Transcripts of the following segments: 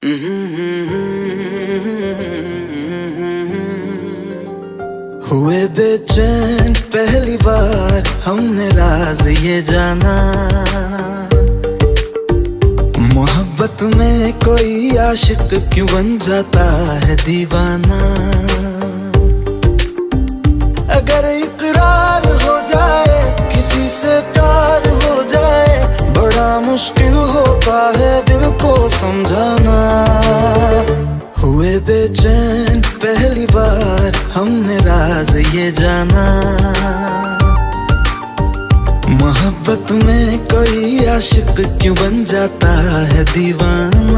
हुए बेचैन पहली बार हमने राज ये जाना, मोहब्बत में कोई आशिक क्यों बन जाता है दीवाना। अगर इकरार हो जाए किसी से प्यार हो जाए, बड़ा मुश्किल होता है दिल को समझाना। हुए बेचैन पहली बार हमने राज ये जाना, मोहब्बत में कोई आशिक क्यों बन जाता है दीवाना।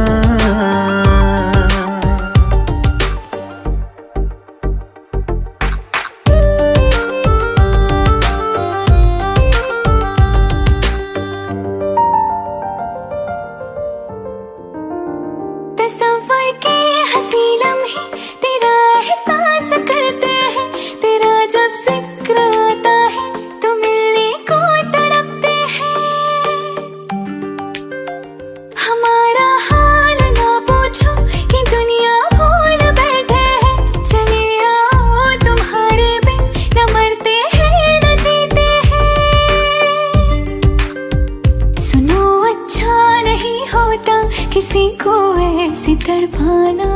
किसी को ऐसे तड़पाना,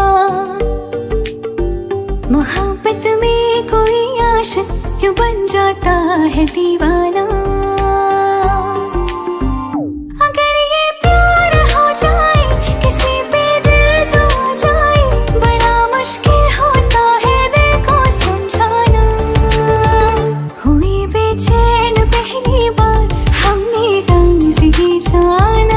मोहब्बत में कोई आशिक क्यों बन जाता है दीवाना। अगर ये प्यार हो जाए किसी पे दिल जो आ जाए, बड़ा मुश्किल होता है दिल को समझाना। हुई बेचैन पहली बार हमने राज ये जाना।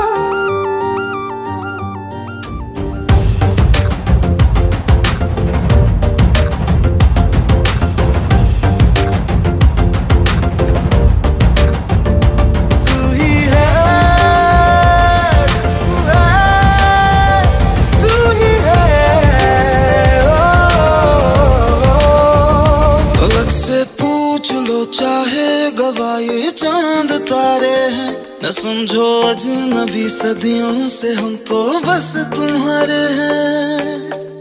चाहे गवाए चांद तारे हैं, न समझो अजनबी सदियों से हम तो बस तुम्हारे हैं।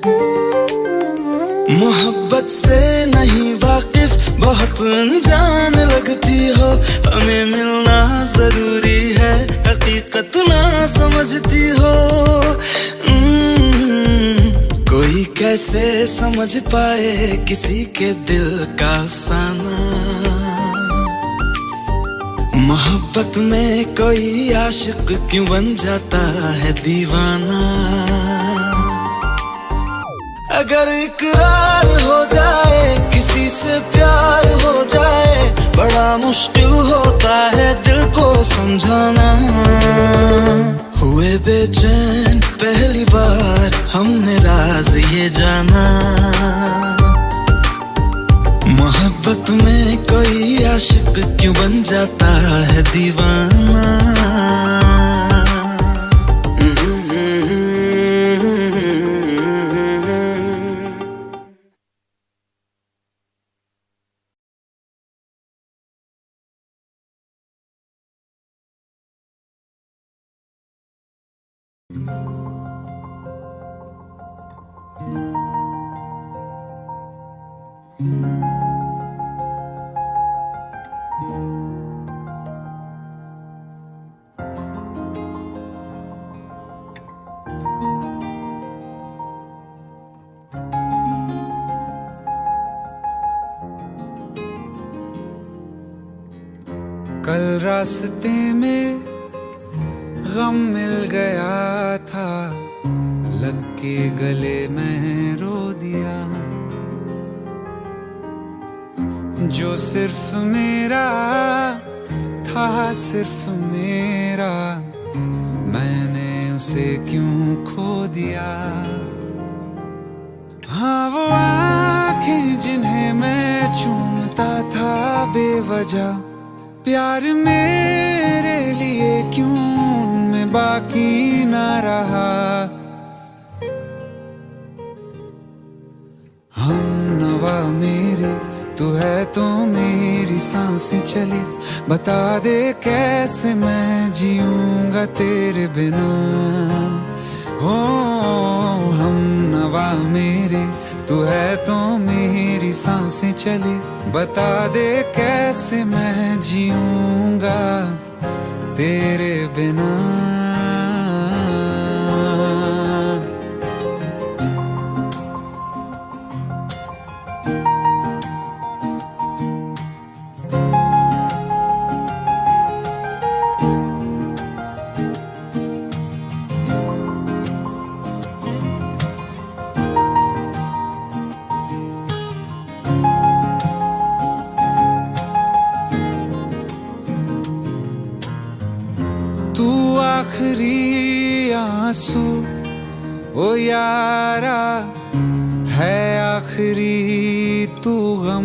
मोहब्बत से नहीं वाकिफ बहुत अनजान लगती हो, हमें मिलना जरूरी है हकीकत ना समझती हो। कोई कैसे समझ पाए किसी के दिल का अफसाना, मोहब्बत में कोई आशिक क्यों बन जाता है दीवाना। अगर इकरार हो जाए किसी से प्यार हो जाए, बड़ा मुश्किल होता है दिल को समझाना। हुए बेचैन पहली बार हमने राज ये जाना, मोहब्बत में कोई आशिक क्यों बन जाता है दीवाना। कल रास्ते में गम मिल गया था, लग के गले में रो दिया। जो सिर्फ मेरा था सिर्फ मेरा, मैंने उसे क्यों खो दिया। हाँ वो आँखें जिन्हें मैं चूमता था बेवजह, प्यार मेरे लिए क्यों उनमें बाकी ना रहा। हम नवा मेरे तू है तो मेरी सांसें चले, बता दे कैसे मैं जीऊंगा तेरे बिना। हो सांसें चले, बता दे कैसे मैं जीऊंगा तेरे बिना। तू आखिरी आंसू ओ यारा है, आखिरी तू गम।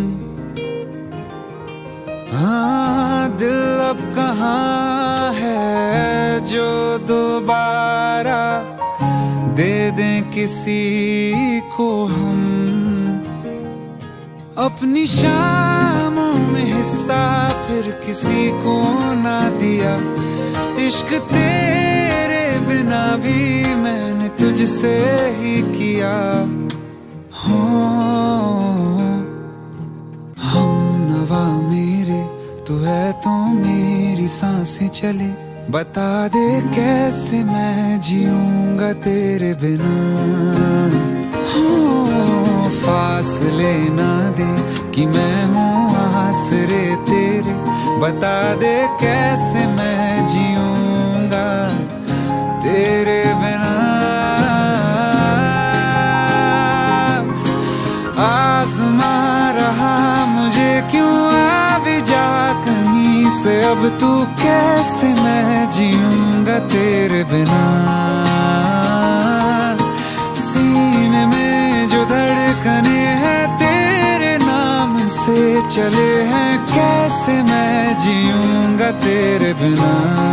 हाँ दिल अब कहाँ है जो दोबारा दे दें किसी को हम। अपनी शामों में हिस्सा फिर किसी को ना दिया, इश्क तेरे बिना भी मैंने तुझसे ही किया। हो हम नवा मेरे, तू है तो मेरी सांसें चले, बता दे कैसे मैं जीऊंगा तेरे बिना। हो फासले ना दे कि मैं हूँ आसरे तेरे, बता दे कैसे मैं जीऊंगा तेरे बिना। आज़मा रहा मुझे क्यों आ जा कहीं से, अब तू कैसे मैं जीऊंगा तेरे बिना। सीने में जो धड़कने हैं तेरे नाम से चले हैं, कैसे मैं जीऊंगा तेरे बिना।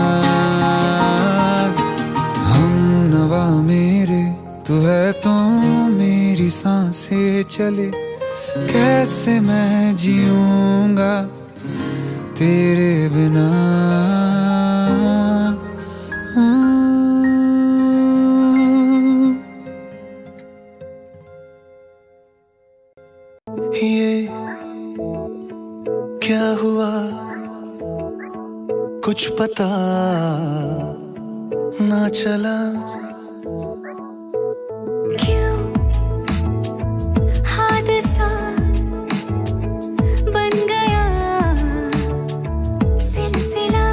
हम नवा मेरे, तू है तो मेरी सांसें चले, कैसे मैं जीऊंगा तेरे बिना। ये क्या हुआ कुछ पता ना चला, क्यों हादसा बन गया सिलसिला।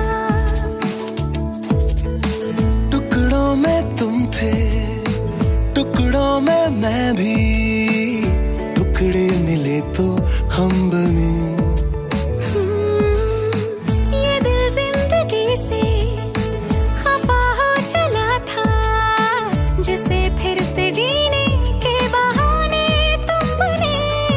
टुकड़ों में तुम थे, टुकड़ों में मैं भी, टुकड़े मिले तो हम बने। ये दिल जिंदगी से खफा हो चला था, जिसे फिर से जीने के बहाने तुम बने।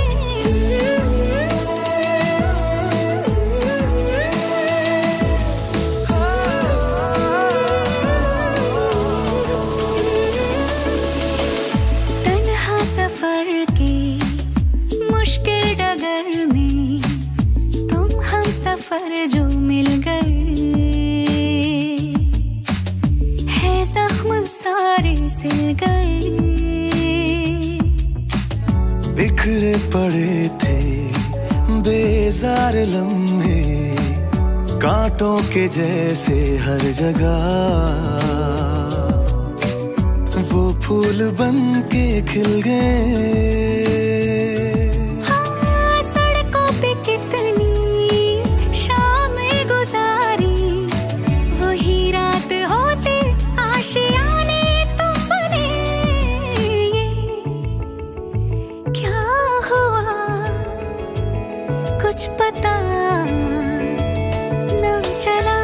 तन्हा सफर की मुश्किल डगर में तुम हम सफर जो मिल गए, है जख्म सारे सिल गए। बिखरे पड़े थे बेजार लम्हे, कांटों के जैसे हर जगह, वो फूल बन के खिल गए। सड़कों पे कितनी शामें गुजारी, वही रात होते आशियाने तुम बने। ये क्या हुआ कुछ पता ना चला।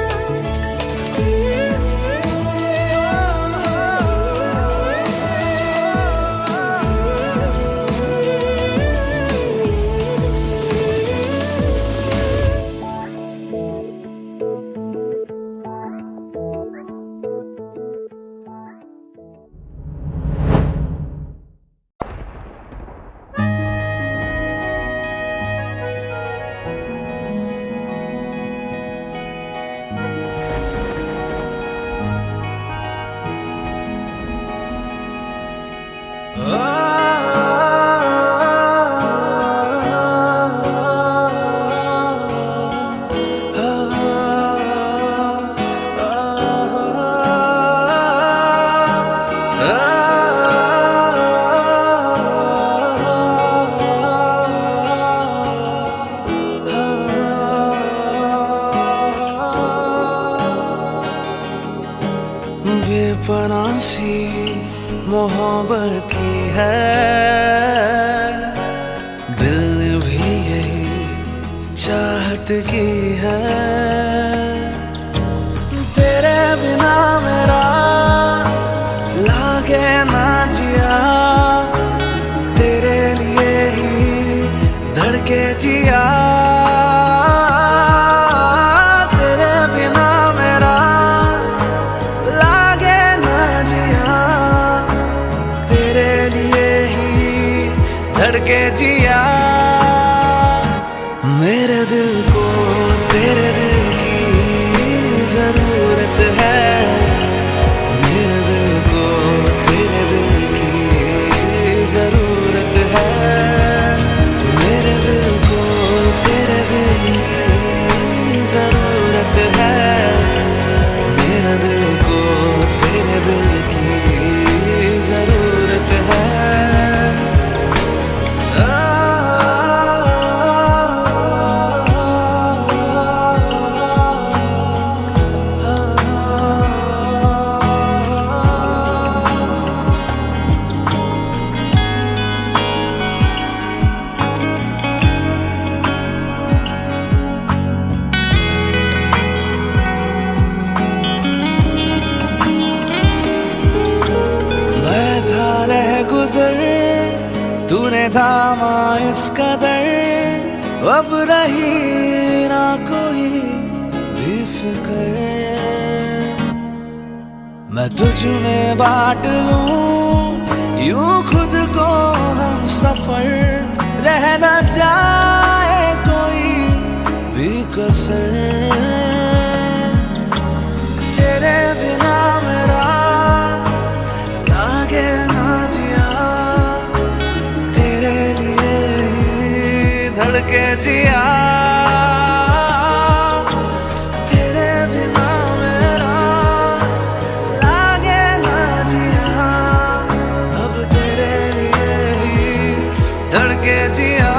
सी मोहब्बत की है, दिल ने भी यही चाहत की है। तेरे बिना मेरा लागे ना जिया, तेरे लिए ही धड़के जिया। तेरे बिना मेरा लागे ना जिया, तेरे लिए ही धड़के जिया। मेरे दिल को तेरे दिल की जरूरत है, मेरे दिल को तेरे दिल की जरूरत है। मेरे दिल को तेरे दिल की जरूरत है, मेरे दिल को तेरे दिल की जरूरत है। तूने थामा इस कदर, अब रही ना कोई भी फिक्र। मैं तुझ में बांट लूं यूं खुद को हम सफर, रह न जाए कोई भी कसर। तेरे बिना मेरा लागे ना जिया, तेरे लिए ही धड़के जिया। तेरे बिना मेरा लागे ना जिया, अब तेरे लिए ही धड़के जिया।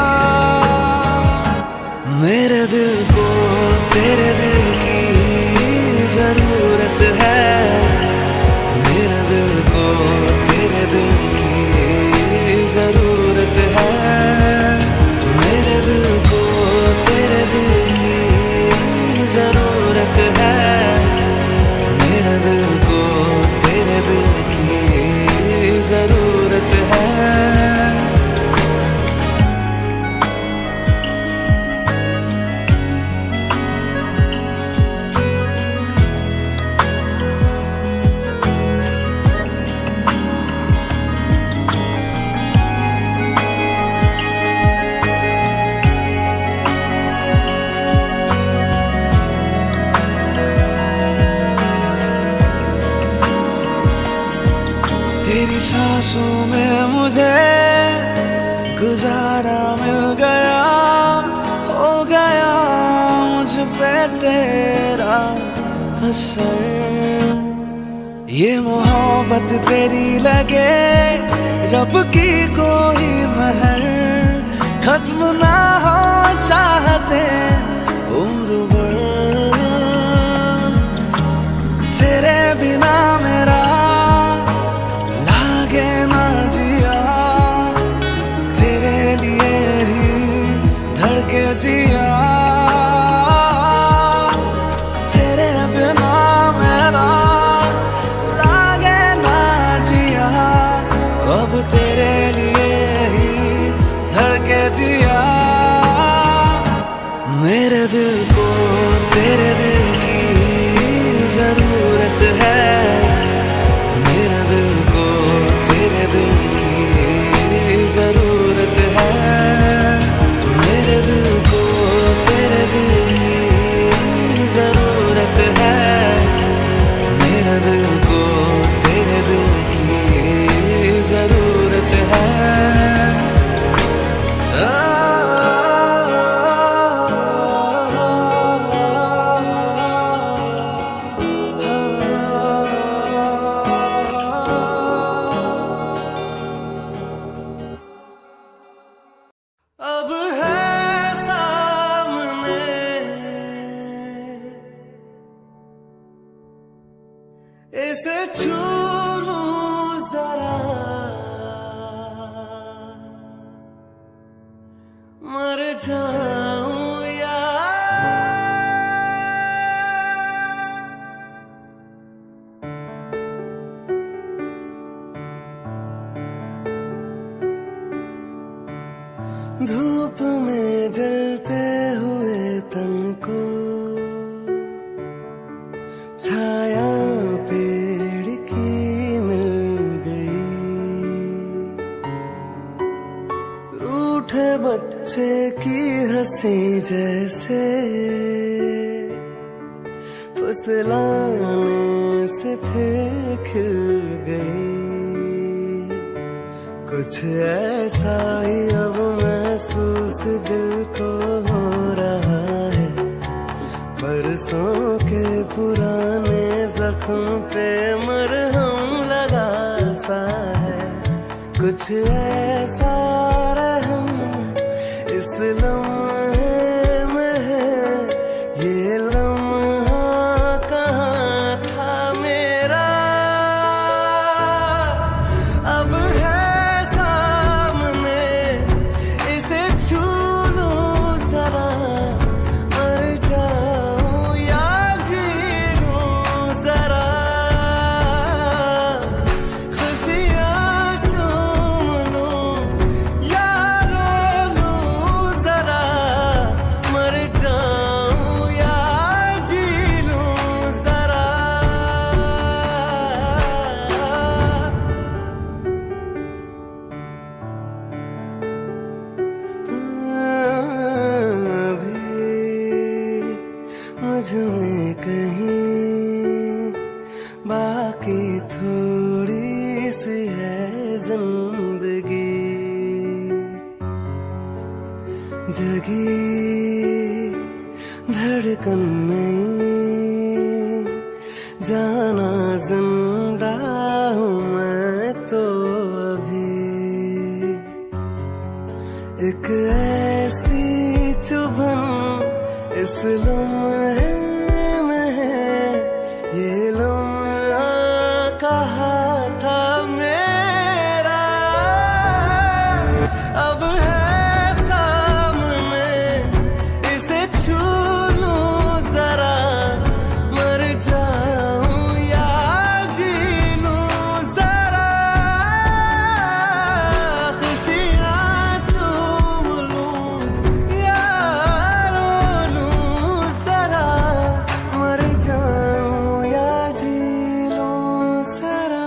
मेरे दिल को तेरे दिल की जरूरत है, मेरे दिल को तेरे दिल की जरूरत है। मेरे दिल को तेरे दिल की जरूरत है, मेरे दिल को तेरे दिल की जरूरत है। तेरी सांसों में मुझे गुजारा मिल गया, हो गया मुझ पे तेरा असर। ये मोहब्बत तेरी लगे रब की कोई महर, खत्म ना हो चाहते उम्र भर। तेरे बिना मेरा लागे ना जिया, तेरे लिए ही धड़के जिया। तेरे बिना मेरा लागे ना जिया, अब तेरे लिए ही धड़के जिया। मेरे दिल को तेरे दिल की जरूरत है, मेरे दिल को तेरे दिल की जरूरत है। मेरे दिल को तेरे दिल की जरूरत है, मेरे दिल को तेरे दिल की जरूरत है। धूप में जलते हुए तन को छाया पेड़ की मिल गई। रूठे बच्चे की हंसी जैसे फुसलाने से फिर खिल गई। कुछ ऐसा ही अब महसूस दिल को हो रहा है। बरसों के पुराने जख्म पे मरहम लगा सा है। कुछ ऐसा रहम इस लम्हे में है। ये लम्हा कहाँ था मेरा, अब है मुझमें कहीं बाकी थोड़ी सी है जिंदगी। जगी धड़कन नहीं, जाना जिंदा हूँ मैं तो अभी। एक ऐसी चुभन इस लम्हे में है। ये लम्हा कहाँ था मेरा, अब है सामने इसे छू लूं जरा। मर जाऊं या जी लूं जरा, खुशियाँ चूम लूं या रो लूं जरा। मर जाऊं या जी लूं जरा।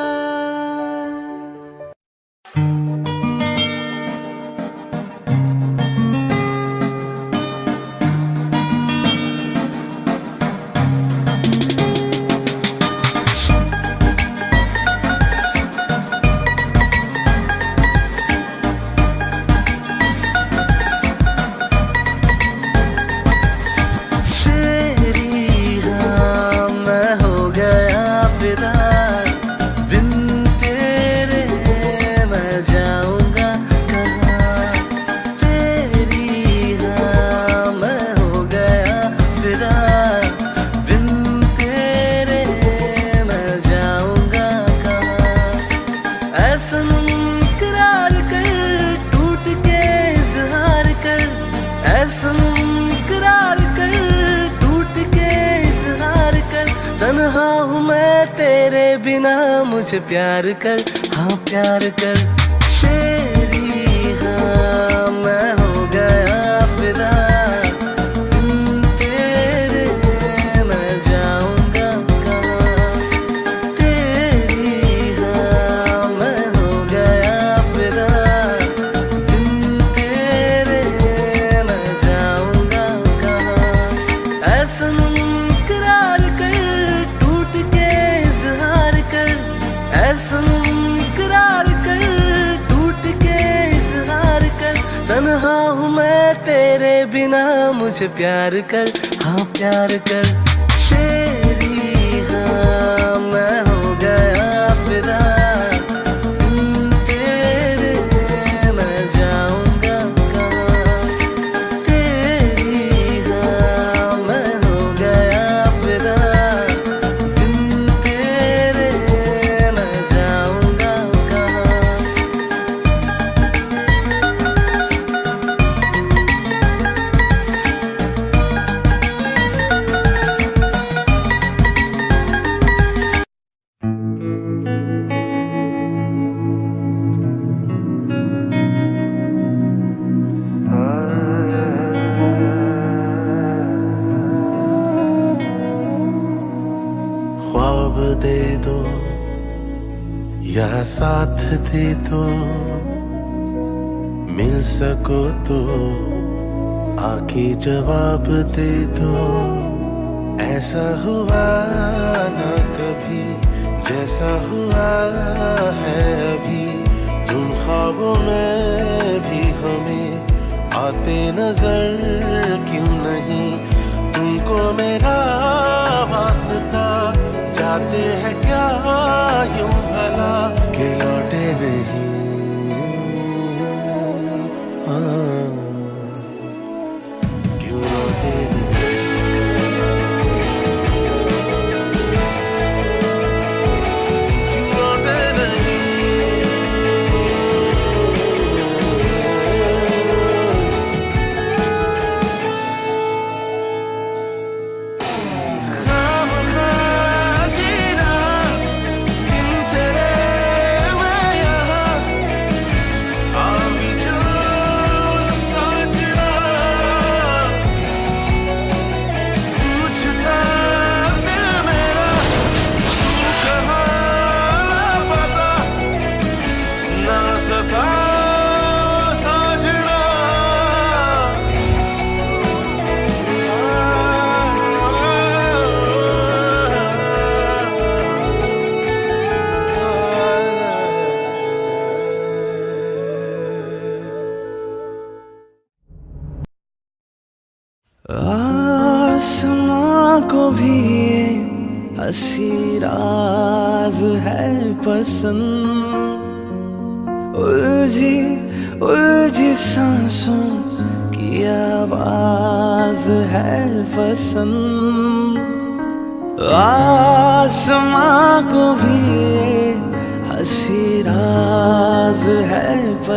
तेरी हाँ मैं हो गया फिदा, बिन तेरे मैं जाऊंगा कहाँ। तेरी हाँ मैं हो गया फिदा, बिन तेरे मैं जाऊंगा कहाँ। ऐसा इकरार कर टूट के इजहार कर। ऐसा इकरार कर टूट के इजहार कर। तन्हा हूँ मैं तेरे बिना, मुझे प्यार कर, हाँ प्यार कर। तेरी हाँ मैं हो गया फिदा, बिन तेरे मैं जाऊंगा कहाँ। तेरी हाँ मैं हो गया फिदा, बिन तेरे मैं जाऊंगा कहाँ। ऐसा इकरार कर टूट के इजहार कर। ऐसा इकरार कर टूट के इजहार कर। तन्हा हूँ मैं तेरे बिना, मुझे प्यार कर, हाँ प्यार कर। तेरी हाँ मैं हो गया फिदा, बिन तेरे मैं जाऊंगा कहाँ। तेरी हाँ मैं हो गया फिदा, बिन तेरे मैं जाऊंगा कहाँ। या साथ दे तो मिल सको तो आके जवाब दे दो। ऐसा हुआ ना कभी जैसा हुआ है अभी, तुम ख्वाबों में भी हमें आते नजर क्यों नहीं। तुमको मेरा वास्ता जाते हैं क्या यूं भला कि लौटे नहीं। क्यों लौटे नहीं। आसमां को भी ये हंसी राज है पसंद। उलझी उलझी सांसों की आवाज है पसंद। आसमां को भी ये हंसी राज है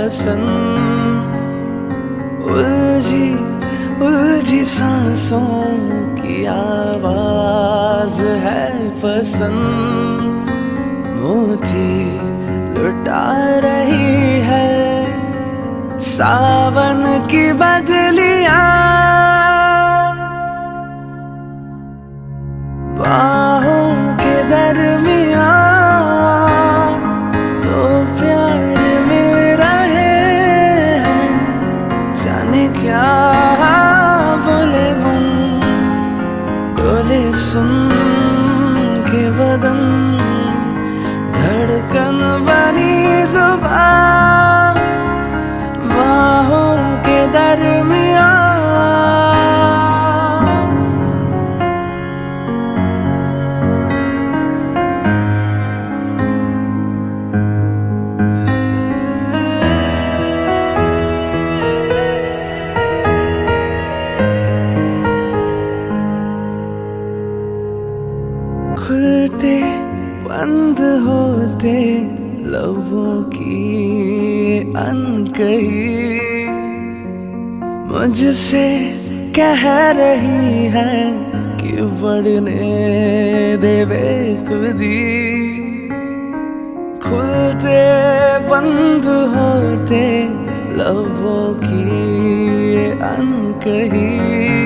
पसंद। उलझी उलझी सांसों की आवाज है पसंद। मोती लुटा रही है सावन की बदलियां, बाहों के दरमियां तो प्यार मिल रहे हैं। जाने क्या सुन के बदन धड़कन बनी जुबान, बाहों के दरमियां खुलते बंद होते लबों की अनकही मुझसे कह रही है कि बढ़ने दे बेखुदी। खुलते बंद होते लबों की अनकही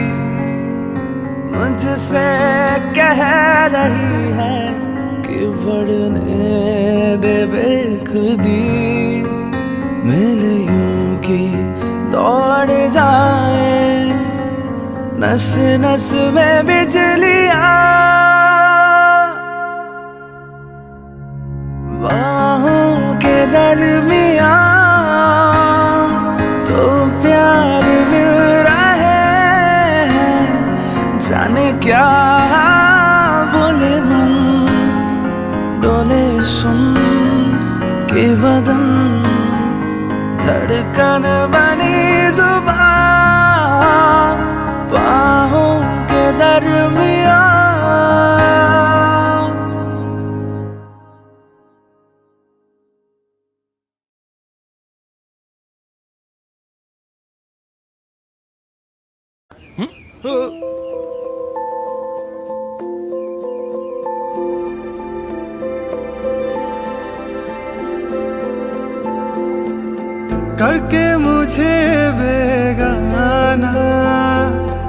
मुझसे कह रही है कि बढ़ने दे बेखुदी। मिलियों की दौड़ जाए नस नस में बिजलियां, बाहों के दरमियां तो प्यार मिल रहे हैं। जाने क्या बोले मन डोले सुन के बदन धड़कन बनी जुबान, बाहों के दरमियां करके मुझे बेगाना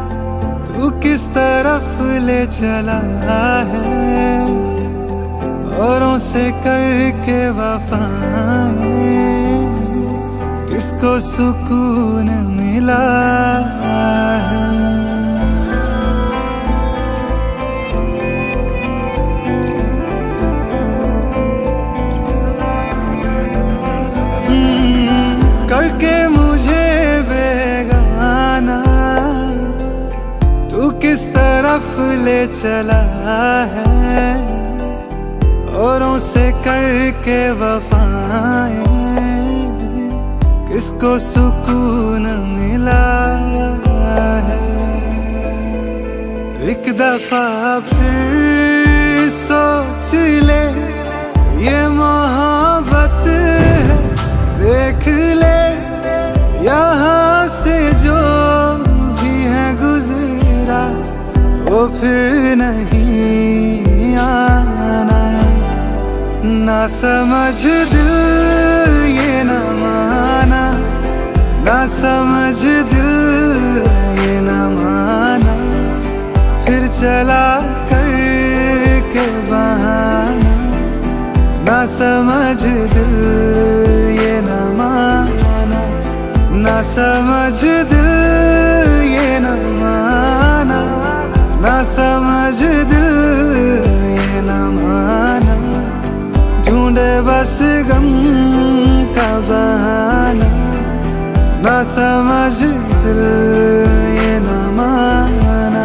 तू किस तरफ ले चला है। औरों से करके वफाएं किसको सुकून मिला है। करके मुझे बेगाना तू किस तरफ ले चला है। औरों से करके वफाएं किसको सुकून मिला है। एक दफा फिर सोच ले ये मोहब्बत है। देख ले यहाँ से जो भी है गुजरा वो फिर नहीं आना। ना समझ दिल ये ना माना, ना समझ दिल ये ना माना। फिर चला कर के बहाना, ना समझ दिल ये ना माना, ना समझ दिल ये ना माना, ना समझ दिल ये ना माना। ढूंढे बस गम का बहाना, ना समझ दिल ये ना माना।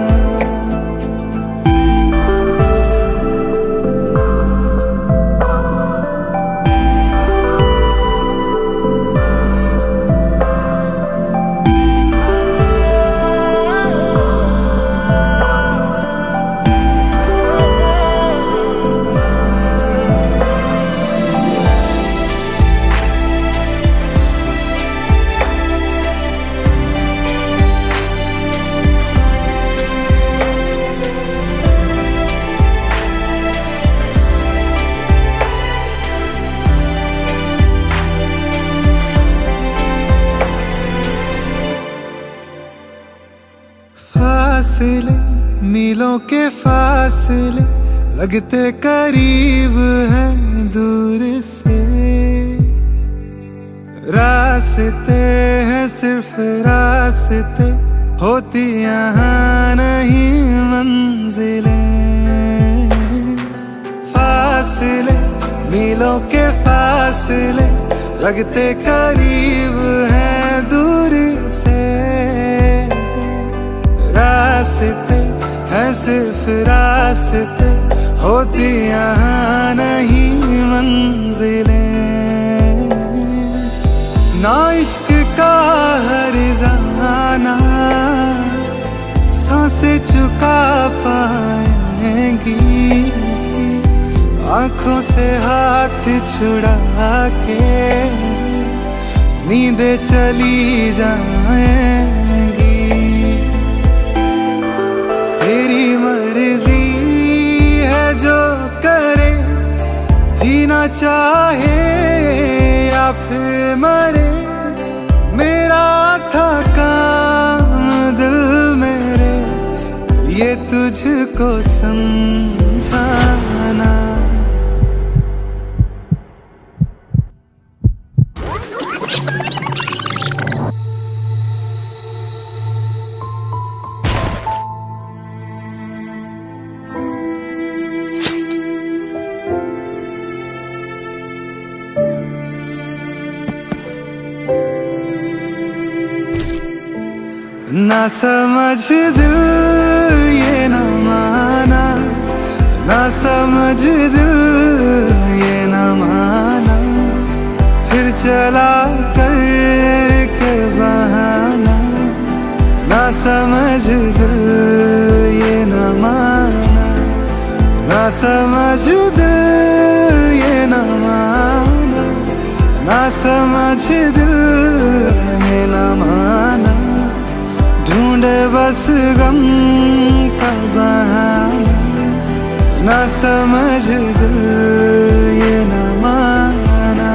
फासले मीलों के फासले लगते करीब हैं दूर से। रास्ते हैं सिर्फ रास्ते, होती यहाँ नहीं मंजिलें। फासले मीलों के फासले लगते करीब हैं दूर से। रास्ते हैं सिर्फ रास्ते, होती यहाँ नहीं मंजिलें। ना इश्क का हर्जाना सांसें चुका पाएंगी। आंखों से हाथ छुड़ा के नींदें चली जाएंगी। तेरी मर्जी है जो करे, जीना चाहे या फिर मरे। मेरा था काम दिल मेरे ये तुझको समझाना। ना समझ दिल ये ना माना, ना समझ दिल ये ना माना। फिर चला कर के बहाना, ना समझ दिल ये ना माना, ना समझ दिल ये ना माना, ना समझ दिल ये ना माना। ढूंढे बस गम का बहाना, ना समझ दिल ये ना माना।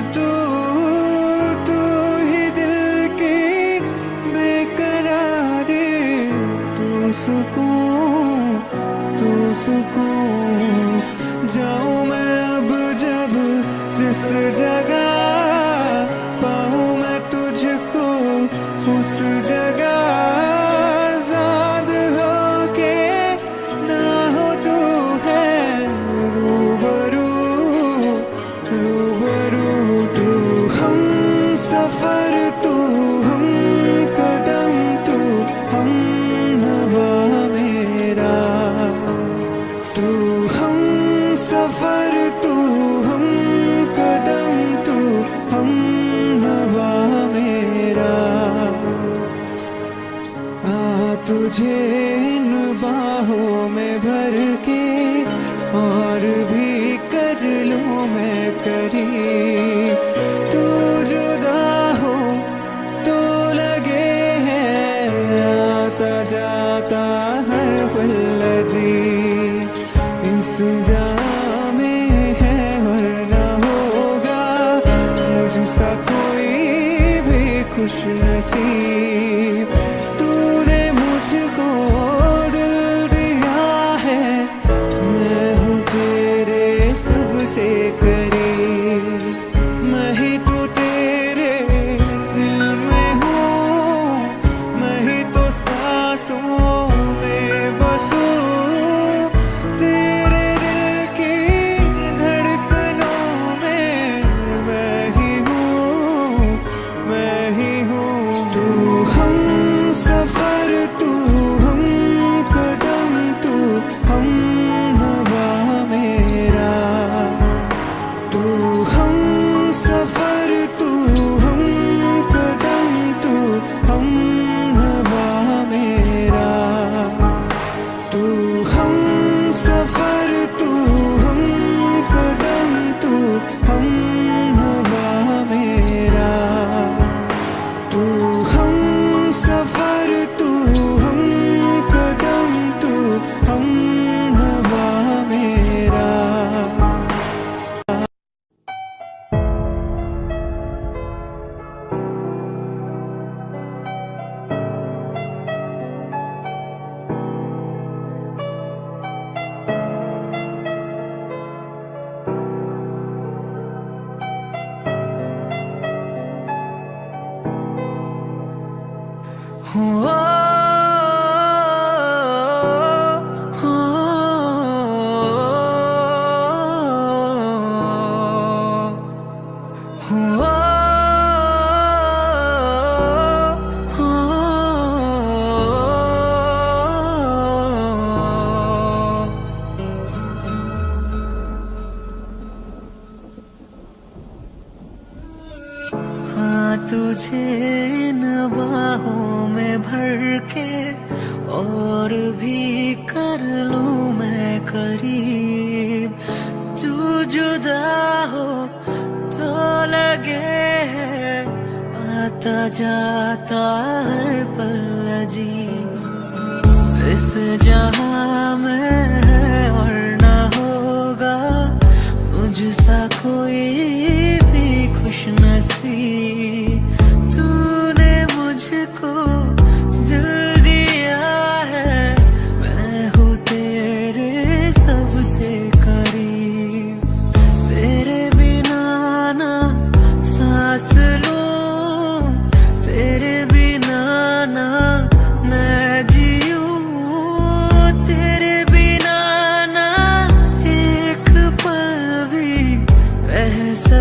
तू तू ही दिल की बेकरारी, तू सुकून जाऊं मैं अब जब जिस जगह, पाऊं मैं तुझको उस जगह, आजाद हो के ना हो तू है रूबरू रूबरू। तू हम सफर, तू हम कदम, तू हम नवा मेरा। तू हम सफर, तू हम कदम, तू हम नवा मेरा। तुझे इन बाहों में भर के और भी कर लूं मैं करीब। तू जुदा हो तो लगे है आता जाता हर पल अजीब। इस जहां में है और ना होगा मुझसा कोई भी खुश नसीब। तूने मुझको दिल दिया है, मैं हूँ तेरे सबसे करीब। मैं ही तो तेरे दिल में हूँ, मैं ही तो सांसों में बसूं। तेरे दिल की धड़कनों में मैं ही हूँ। तू हम सफर, तू हम कदम, तू हम नवा मेरा। तू हम सफर, तू हम कदम, तू हम नवा मेरा। तू हम सफर, तू हम कदम, तू हम नवा मेरा। तू हम सफर, तू हम कदम, तू हम नवा मेरा। तुझे इन बाहों में भर के और भी कर लूं मैं करीब। तू जुदा हो तो लगे है आता जाता हर पल अजीब। इस जहां में है और ना होगा मुझसा कोई भी खुश नसीब। तूने मुझको दिल दिया है, मैं हूँ तेरे सबसे करीब। तेरे बिना ना सांस लूं, तेरे बिना ना मैं जीऊं। तेरे बिना ना एक पल भी रह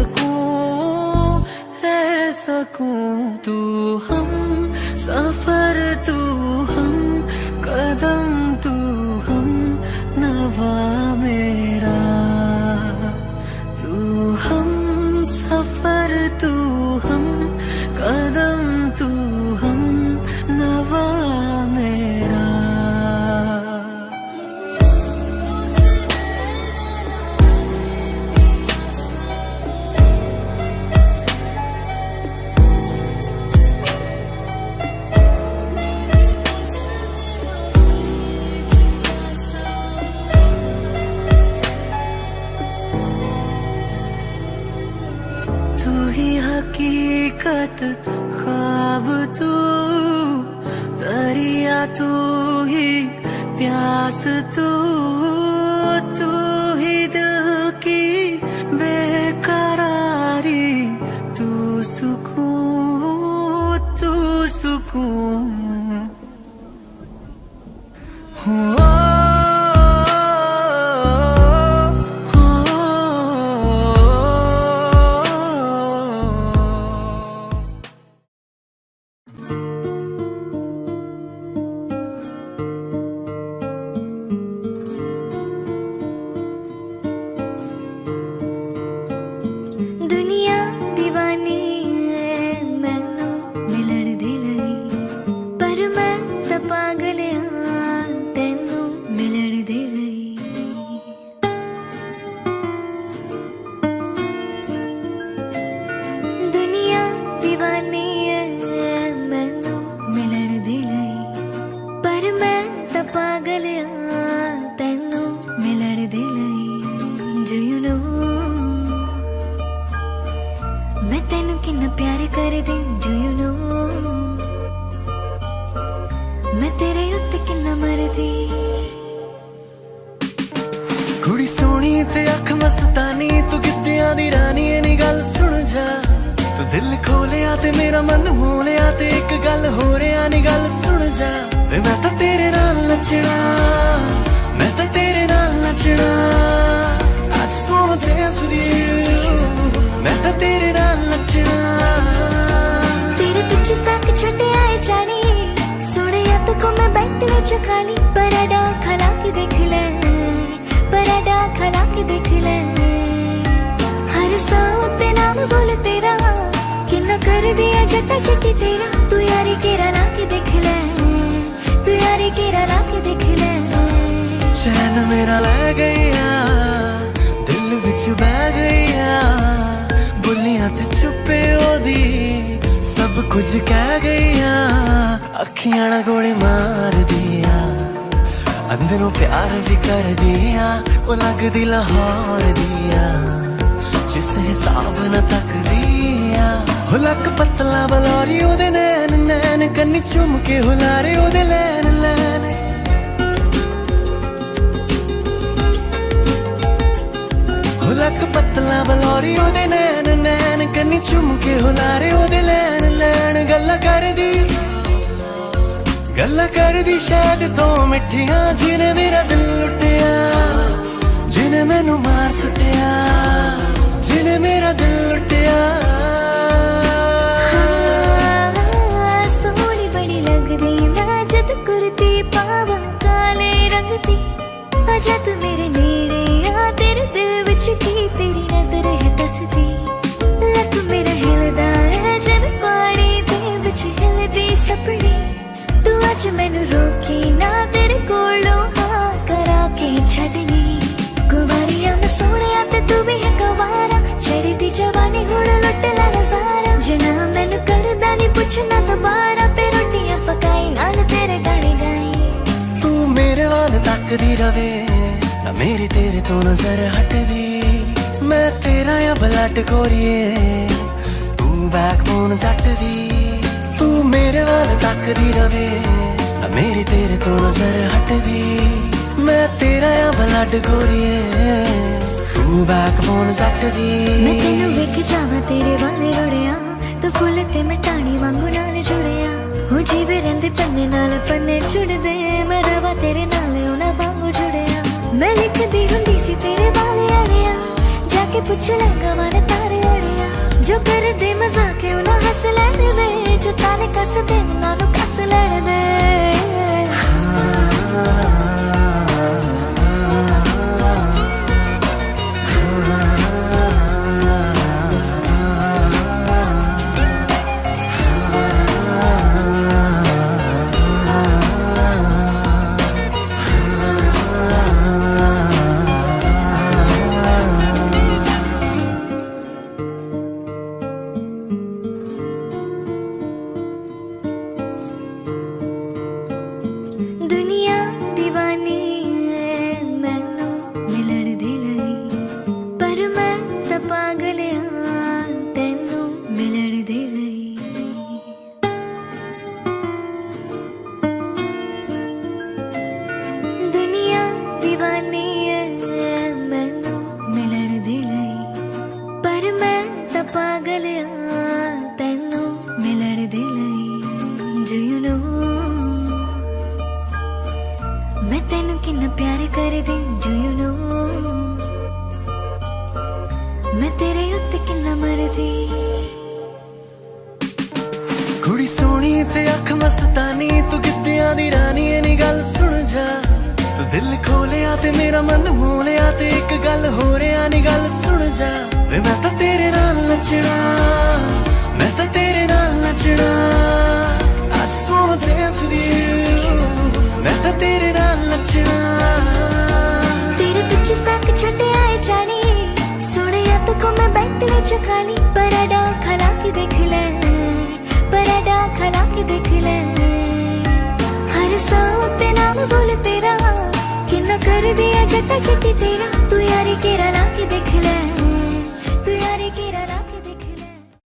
सकूं। तू हम सफर, तू हम कदम, तू हम नवा मेरा। तू हम सफर, तू हम कदम, तू हम नवा मेरा। ही हकीकत, ख्वाब तू, दरिया तू ही प्यास तू, तू ही दिल की बेकरारी, तू सुकून, तू सुकून। दुनिया दीवानी है मैनू मिलन दी लई, पर मैं तां पागल हां तैनू मिलन दी लई। दुनिया दीवानी है मैनू मिलन दी लई, पर मैं तां पागल हां तैनू मिलन दी लई। Do you know मैं तेनू किन्ना प्यार कर दी, do you know मैं तेरे उत्ते किन्ना मरदी। कुड़ी सोहनी ते अख मस्तानी, तू गिद्धियां दी रानी, नी गल सुन जा। तू दिल खोलिया ते मेरा मन मोलिया, ते एक गल हो रिया नी गल सुन जा। वे मैं तां तेरे नाल नचना, मैं तां तेरे नाल नचना। I just wanna dance with you, मैं तां तेरे नाल नचना। तेरे पीछे साक छड्डे आए जानी, सोने याद को मैं बैठ विच खाली। पराडा खला के देख ले, पराडा खला के देख ले। हर सांस ते नाम बोल तेरा, किन्ना कर दिया जट्टा जट्टी तेरा। तू यारी केरा ला के देख ले, तू यारी केरा ला के देख ले। चैन मेरा ले गया, दिल विच बह गया। बोलियां ते चुप्पे ओदी सब कुछ कह गया। अखियां ना गोली मार दिया, अंदरों प्यार भी कर दिया। वो लगदी लाहौर दिया, जिस हिसाब न तक दिया। हो लक पतला बलौरी ओदे नैन नैन, कन्नी चुम के हुलारे ओदे लैन लैन। लक पतला बलौरी ओदे नैन नैन, कन्नी चुम के हुलारे ओदे लैन लैन। गल्ला कर दी शायद तो मिठियां, जिने मेरा दिल लुटिया, जिने मैनू मार सुटिया, जिने मेरा दिल लुटिया। सोहनी बड़ी लगदी मैं जद कुर्ती पावा काले रंग दी। आजा तू मेरे नेड़े आ, तेरे दिल विच की तेरी नजर है दसदी। लक मेरा हिलदा है जब पानी दे विच हिलदी सपनी। तू अज मैनू रोकी ना, तेरे कोलों हाँ करा के छड़नी। कुवारिया मैं सोहणिया ते तू भी है गवारा, चढ़ी दी जवानी हुण लुट ला नजारा। जना मैनू करदा नी पुछना दोबारा, पे रोटियां पकाई नाल तेरे गाने गाई। तू मेरे वाल तकदी रवे ना, मेरी तेरे तो नजर हटदी। मैं तेरा या ब्लड गोरिए, तू बैकबोन जट दी। तू मेरे वाल तकदी रवे ना, मेरी तेरे तो नजर हटदी। मैं तेरा या ब्लड गोरिए, तू बैकबोन जट दी। मैं तेनू वेख जावां तेरे वाले रुड़िया, तू फुल ते मैं टाणी वांगू नाल जुड़िया। हो जीवे रहिंदे पन्ने नाल पन्ने जुड़दे, मैं रवा तेरे नाल उन्हां वांगू जुड़िया। मैं लिखदी हुंदी सी तेरे वाले अड़िया, जाके पुछ लैंगा वन तारे अड़िया। जो कर दे मजाक उन्हां हस लैण दे, जो ताने कस दे उन्हां नूं कस लैण दे। दुनिया दीवानी कुड़ी सोनी ते अख मस्तानी, तू गिद्दियां दी रानी नी गल सुन जा। तू दिल खोलिया ते मेरा मन मोलिया ते एक गल हो रहा नी गल सुन जा। वे मैं तां तेरे नाल नचना, मैं तां तेरे नाल नचना। I just wanna dance with you, मैं तां तेरे नाल नचना। तेरे पीछे साक छटे आए जानी, सोने याद को मैं बेड विच खाली। पराडा खला के देख ले, पराडा खला के देख ले। हर सांस ते नाम बोल तेरा, किन्ना कर दिया जटा जटी तेरा। तू यारी केरा ला के देख ले, तू यारी केरा ला के देख ले।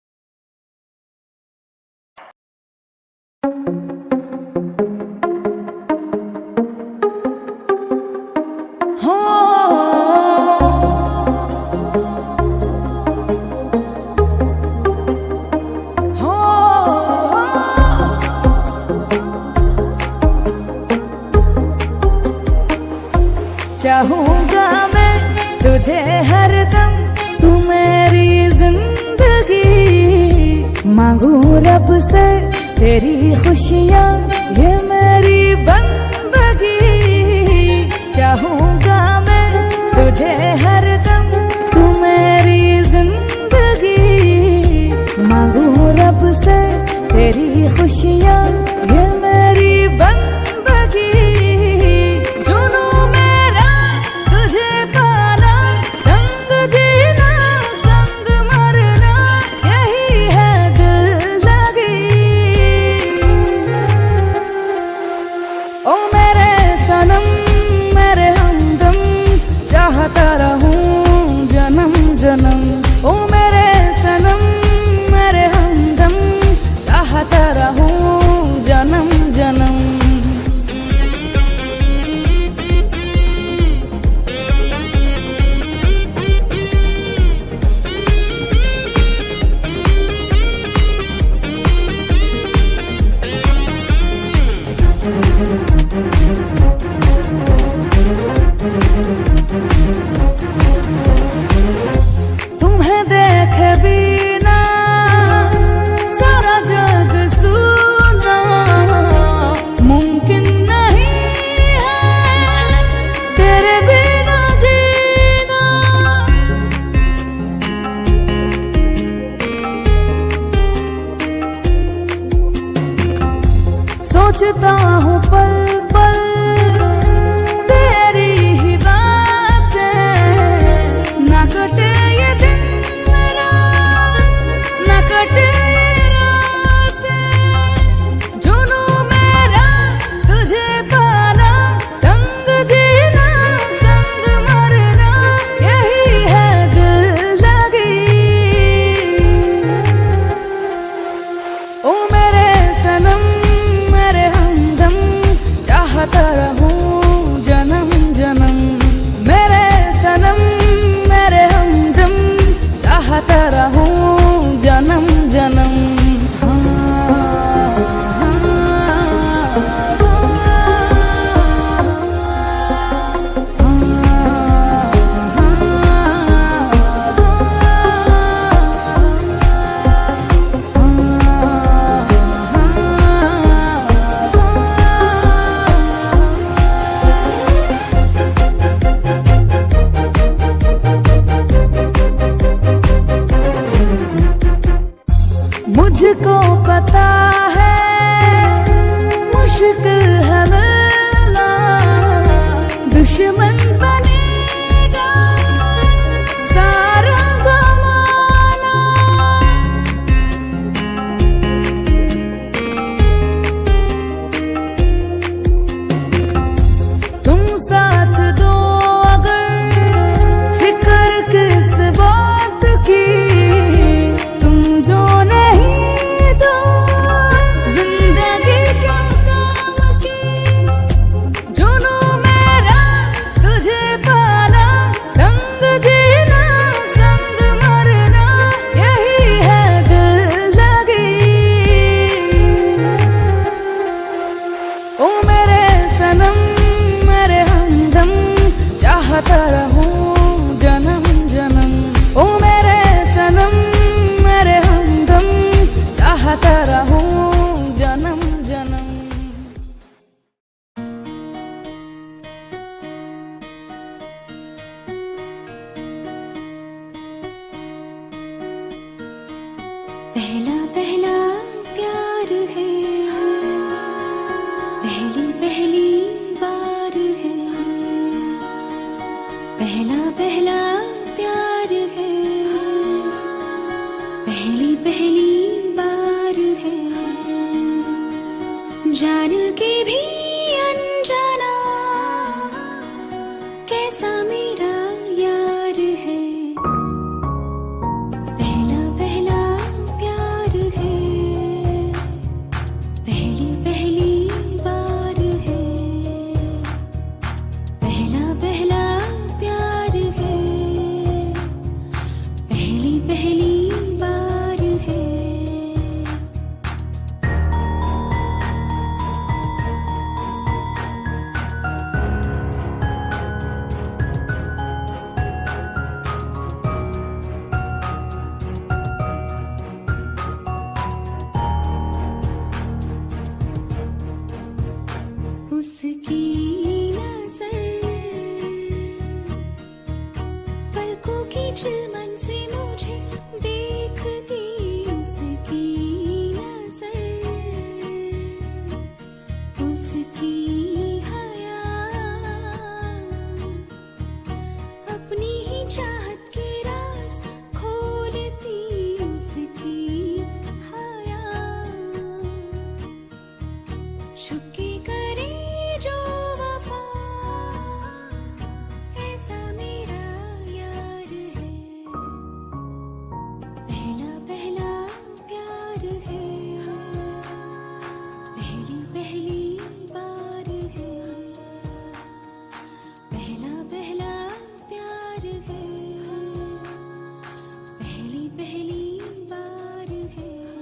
चाहूंगा मैं तुझे हरदम, तू मेरी जिंदगी। मांगू रब से तेरी खुशियाँ, ये मेरी बंदगी। चाहूंगा मैं तुझे हरदम, तू मेरी जिंदगी। मांगू रब से तेरी खुशियाँ, ये मेरी बंदगी। जन्म ओ मेरे सनम, मेरे हमदम, चाहता रहूं जन्म जन्म। तुम्हें देखे बिना सारा जग सुना मुमकिन नहीं है, तेरे बिना जीना। सोचता हूँ पल पल तेरी ही बातें, ना कटे ये दिन मेरा, ना कटे ये रातें। जुनू मेरा तुझे पाना, संग जीना संग मरना, यही है दिल लगी। ओ मेरे सनम, मेरे हमदम, चाहता रहूं जन्म जन्म। मेरे सनम, मेरे हमदम, चाहता रहूं जन्म जन्म। मुझको पता है मुश्किल है मिलना, दुश्मन बनेगा सारा ज़माना। तुम साथ दो अगर, फिक्र किस बात की। तुम जो नहीं तो जिंदगी क्या काम की। पहली बार है, जान के भी अनजाना कैसा मेरा यार है। पहला पहला प्यार है, पहली पहली बार है। पहला पहला प्यार है, पहली पहली बार है। उसकी नजर पलकों की चिलमन से मुझे देखती, उसकी नजर उसकी हया अपनी ही चाहत के राज खोलती, उसकी हया छुपके करे जो वफा ऐसा मेरा यार है। पहला पहला प्यार है, पहली पहली बार है। पहला पहला प्यार है, पहली पहली बार है।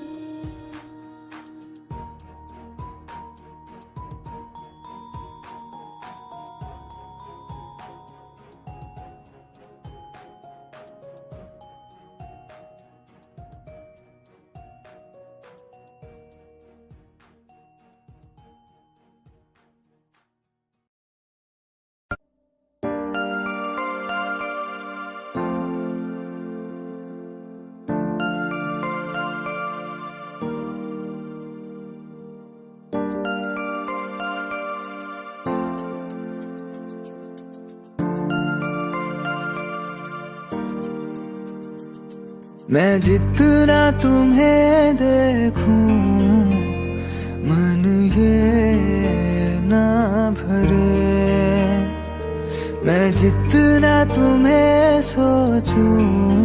मैं जितना तुम्हें देखूं मन ये ना भरे, मैं जितना तुम्हें सोचूं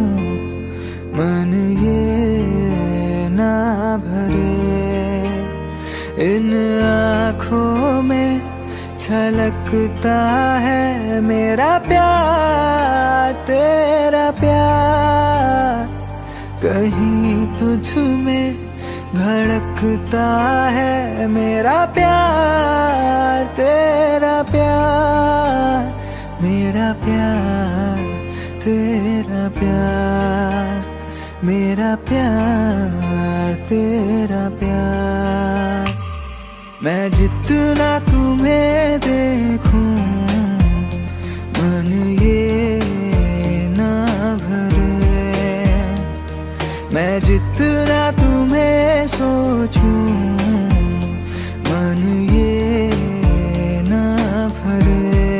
मन ये ना भरे। इन आँखों में छलकता है मेरा प्यार, तेरा प्यार। कहीं तुझ में धड़कता है मेरा प्यार, तेरा प्यार। मेरा प्यार तेरा प्यार, मेरा प्यार तेरा प्यार। मैं जितना तुम्हें देखूं मन ये ना भरे, मैं जितना तुम्हें सोचूं मन ये ना भरे।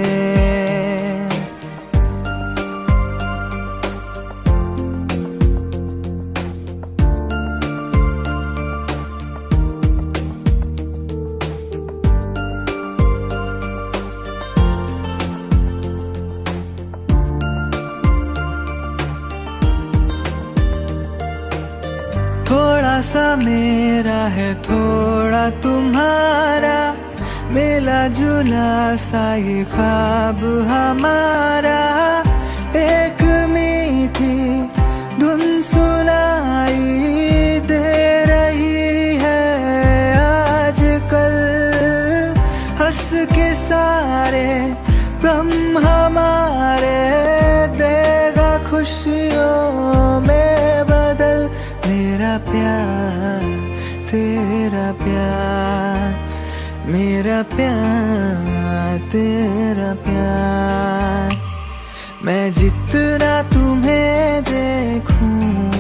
थोड़ा सा मेरा है थोड़ा तुम्हारा, मिला जुला सा ये ख्वाब हमारा। एक मीठी धुन सुनाई दे रही है आजकल, हंस के सारे गम हमारे देगा खुशियों में बदल। मेरा प्यार तेरा प्यार, मेरा प्यार तेरा प्यार। मैं जितना तुम्हें देखूं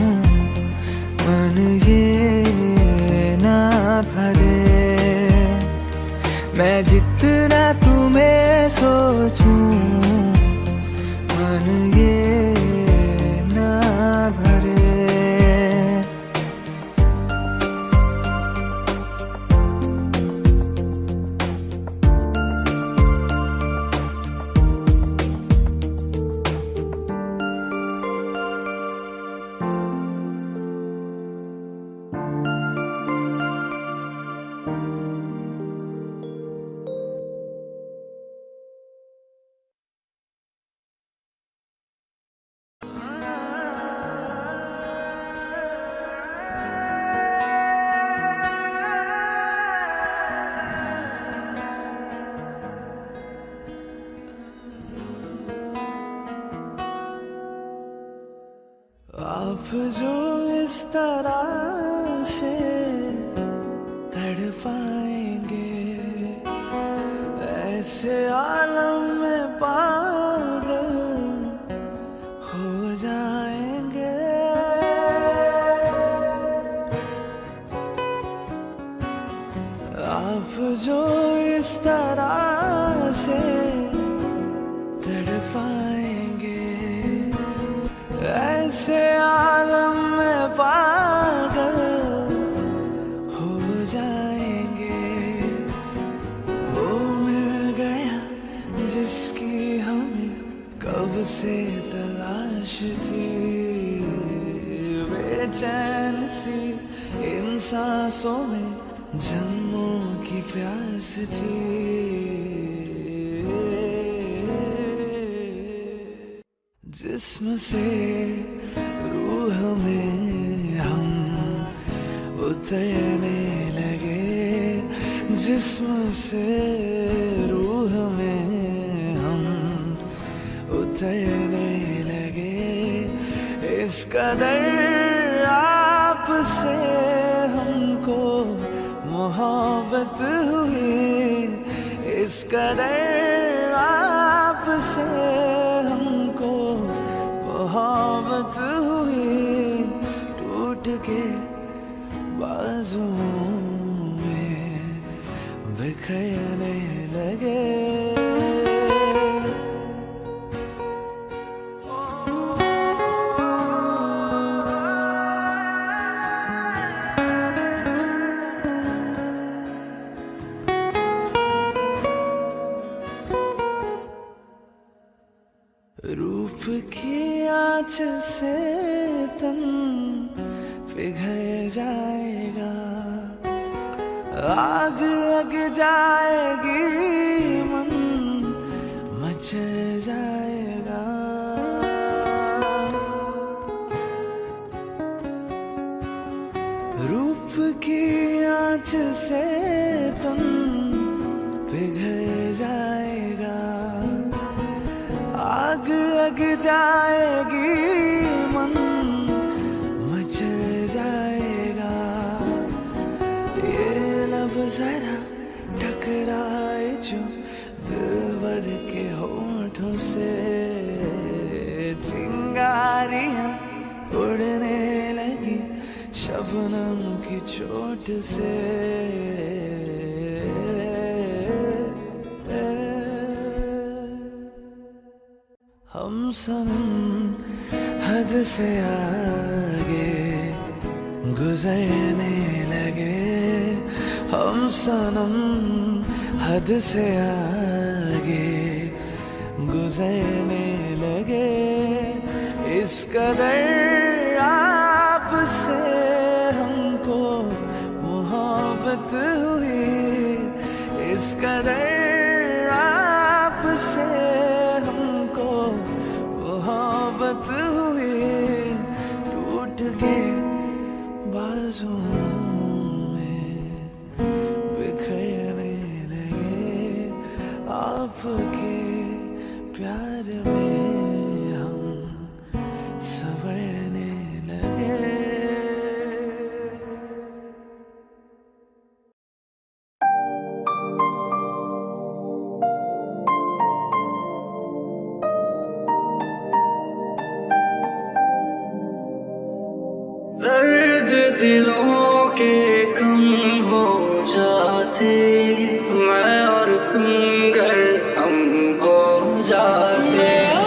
मन ये ना भरे, मैं जितना तुम्हें सोचूं मन ये ना भरे। जो इस तरह से तड़पाएंगे, ऐसे आलम में पागल हो जाएंगे। आप जो इस तरह से तड़पाएंगे, ऐसे आलम में पागल हो जाएंगे। वो मिल गया जिसकी हमें कब से तलाश थी, बेचैन सी इन सांसों में जन्मों की प्यास थी। जिस्म से रूह में हम उतरने लगे, जिस्म से रूह में हम उतरने लगे। इस कदर आपसे हमको मोहब्बत हुई, इस कदर आपसे हमको मोहब्बत हुई। टूट के बाजुओं में बिखरने लगे। रूप की आँच से तन पिघल जाएगा, आग लग जाएगी, मन मचल जाएगा। रूप की आँच से तन पिघल जाएगा, आग लग जाएगी, मन मचल जाएगा। ये लब जरा टकराए जो दिलबर के होठों से, चिंगारियां उड़ने लगी शबनम की चोट से। हम सनम हद से आगे गुजरने लगे, हम सनम हद से आगे गुजरने लगे। इस कदर आपसे हमको मोहब्बत हुई, इस कदर आपसे हमको मोहब्बत हुई। टूट के बाजुओं में बिखरने लगे, आपके प्यार में हम संवरने लगे। दर्द दिलों के कम हो जाते, मैं और तुम गर हम हो जाते।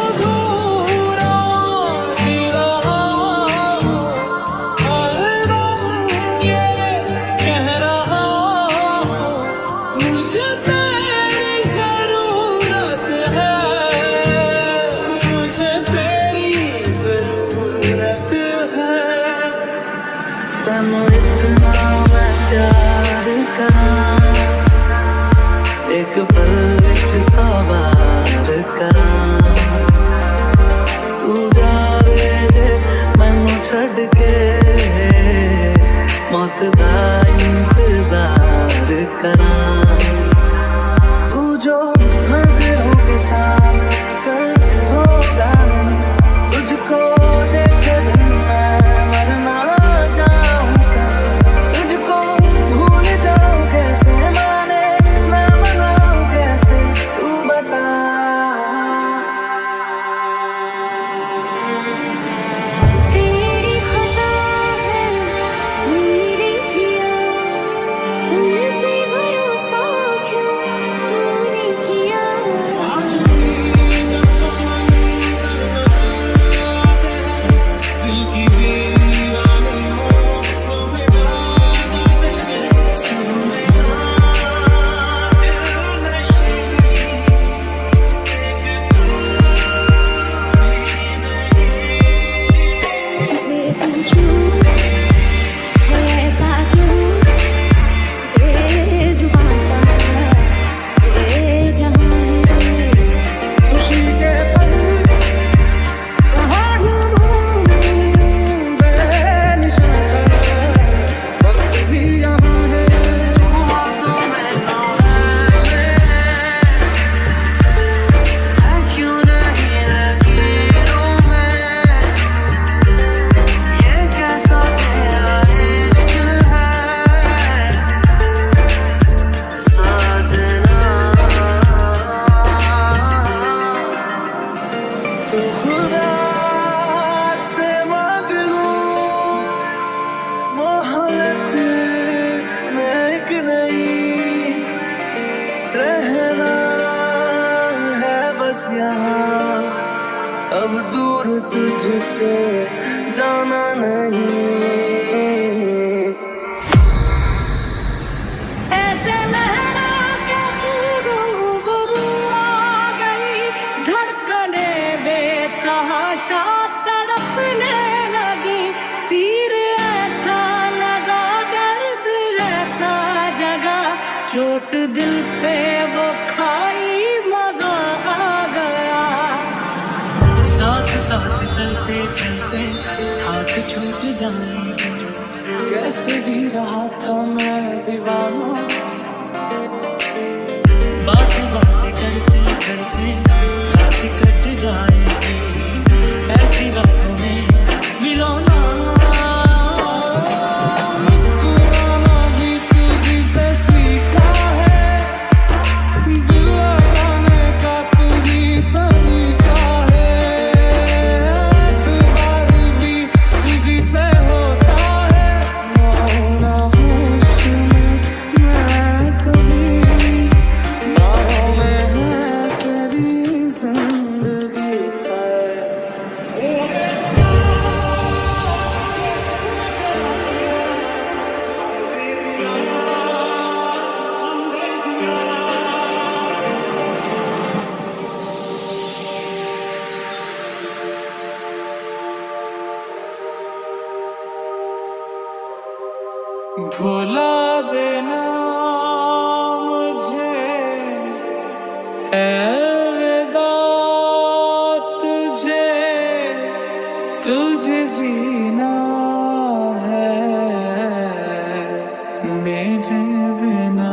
इतना मैं प्यार करा, एक पल विच सवार करा। तू जावे जे मैनू छड़ के, मौत दा इंतजार करा। तू जो नजरों के सामने कल होगा नहीं, तुझको देख दिन मैं अब दूर तुझसे जाना नहीं। ऐसे लहरा के रूबरू आ गई, धड़कने बेतहाशा तड़पने लगी। तीर ऐसा लगा, दर्द ऐसा जगा, चोट दिल पे वो खाई, मजा आ गया। साथ साथ चलते चलते हाथ छूट जाएंगे। कैसे जी रहा था मैं दीवाना, बातें बातें करते करते रात कट जाएगी। ऐसी रातों में मिलोना, मुस्कुराना भी तुझी से सीखा है, दिल लगाने का तू ही तरीका है। एतबार भी तुझी से होता है, ना होश में मैं कभी, बाहों में है तेरी जिंदगी है। भुला देना मुझे, अलविदा तुझे, तुझे जीना है मेरे बिना।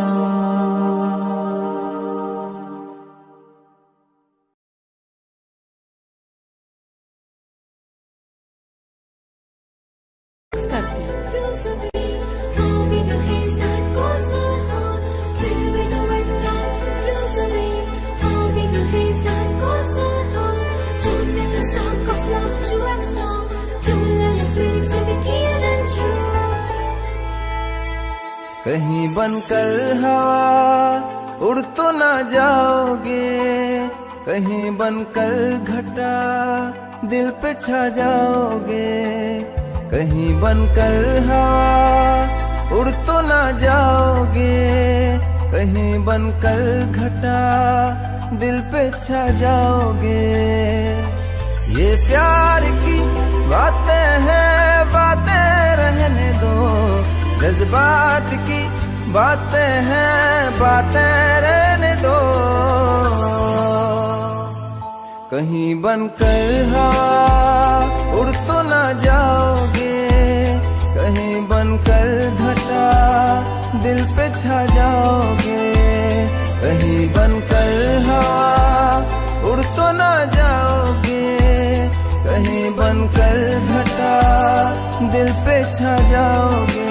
Flows away, I'll be the haze that goes on. Live with the wind that flows away, I'll be the haze that goes on. Don't let the spark of love to ever stop. Don't let your feelings to be tears and true. कहीं बनकर हवा उड़ तो ना जाओगे, कहीं बनकर घटा दिल पे छा जाओगे। कहीं बनकर हवा उड़ तो ना जाओगे, कहीं बनकर घटा दिल पे छा जाओगे। ये प्यार की बातें हैं, बातें रहने दो, जज्बात की बातें हैं, बातें रहने दो। कहीं बनकर हवा उड़ तो ना जाओगे, कहीं बनकर घटा दिल पे छा जाओगे। कहीं बनकर हवा उड़ तो ना जाओगे, कहीं बनकर घटा दिल पे छा जाओगे।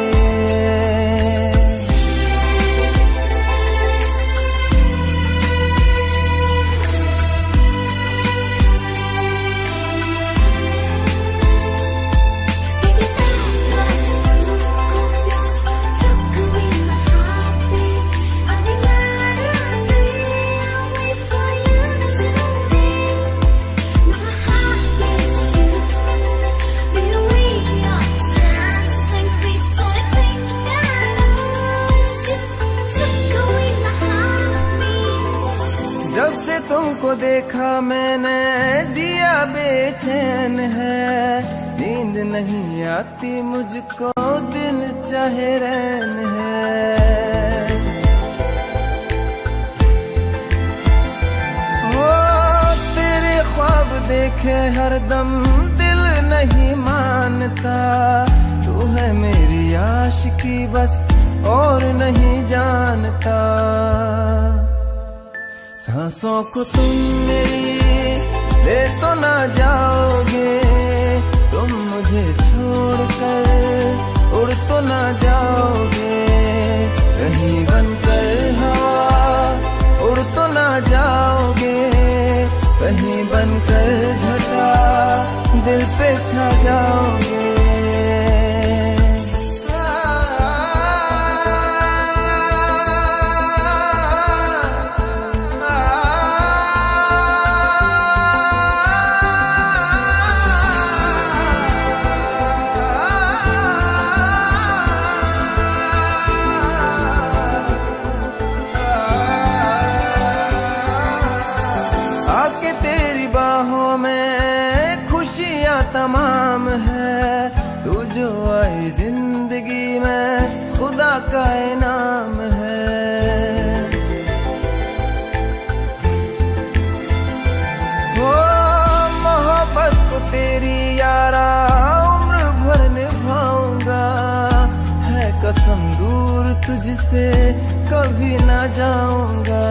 Baby, that look of yours took away my heartbeat. I'll be mad at you, I'll wait for you to leave. My heart is yours, the way you're dancing feet, so I think I lose you. Took away my heartbeat. जब से तुमको देखा मैंने जिया बेचैन है, नींद नहीं आती मुझको दिन चाहे रैन है। ओ तेरे ख्वाब देखे हरदम दिल नहीं मानता, तू है मेरी आशिकी बस और नहीं जानता। सांसों को तुम मेरी ले तो ना जाओगे, तुम मुझे छोड़कर उड़ तो ना जाओगे। कहीं बनकर हवा उड़ तो ना जाओगे, कहीं बनकर घटा दिल पे छा जाओगे। जिंदगी में खुदा का इनाम है। हो मोहब्बत को तेरी यारा उम्र भर निभाऊंगा, है कसम दूर तुझसे कभी ना जाऊंगा।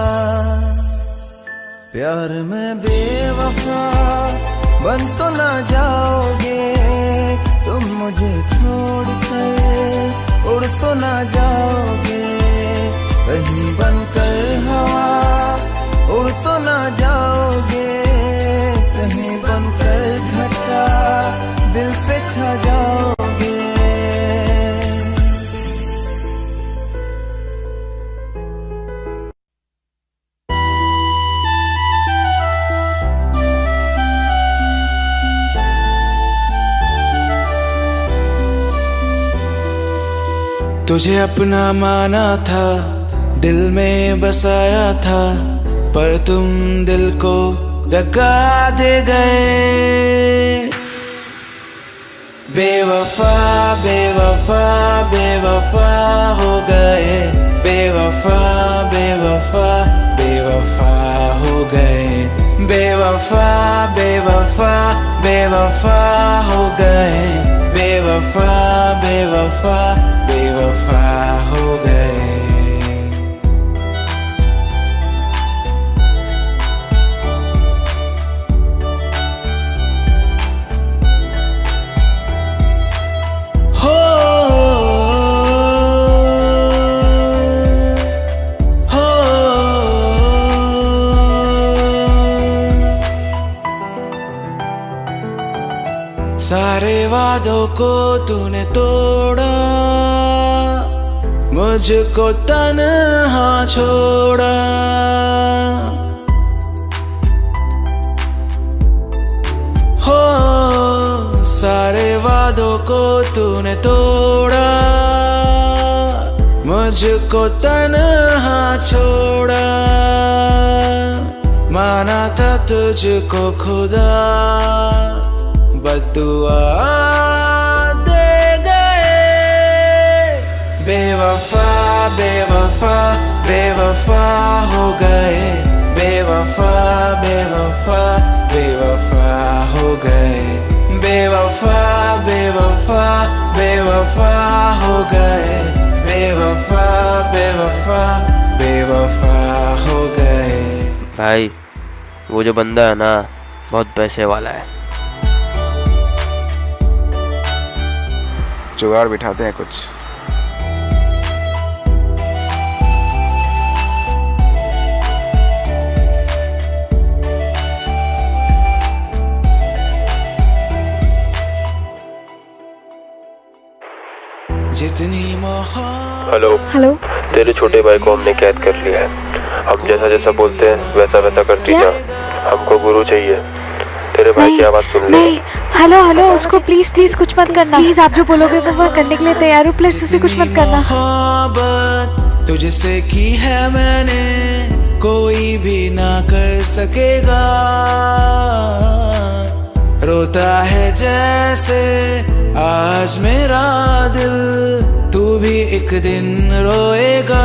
प्यार में बेवफा बन तो ना जाओगे, तुम मुझे छोड़ कर उड़ तो ना जाओगे। कहीं बनकर हवा उड़ तो ना जाओगे, कहीं बनकर घटा दिल पे छा जाओगे। तुझे अपना माना था, दिल में बसाया था, पर तुम दिल को दगा दे गए। बेवफा बेवफा बेवफा हो गए, बेवफा बेवफा बेवफा हो गए, बेवफा बेवफा बेवफा हो गए, बेवफा बेवफा बेवफा हो गए। हो सारे वादों को तूने तोड़ा, मुझको तन्हा छोड़ा। हो सारे वादों को तूने तोड़ा, मुझको तन्हा छोड़ा। माना था तुझको खुदा, बद्दुआ दे गए। बेवफा बेवफा बेवफा हो गए, बेवफा बेवफा बेवफा हो गए, बेवफा बेवफा बेवफा हो गए, बेवफा बेवफा बेवफा हो गए। भाई वो जो बंदा है ना, बहुत पैसे वाला है। जुगाड़ बिठाते हैं कुछ। जितनी हेलो हेलो, तेरे छोटे भाई को हमने कैद कर लिया है। अब जैसा जैसा बोलते हैं वैसा वैसा करती जा। हमको गुरु चाहिए, तेरे भाई की आवाज सुन ले। नहीं, हेलो हेलो, उसको प्लीज प्लीज कुछ मत करना। प्लीज आप जो बोलोगे वो मैं करने के लिए तैयार हूँ। प्लीज उसे कुछ मत करना। मोहब्बत तुझसे की है मैंने, कोई भी ना कर सकेगा। रोता है जैसे आज मेरा दिल, तू भी एक दिन रोएगा।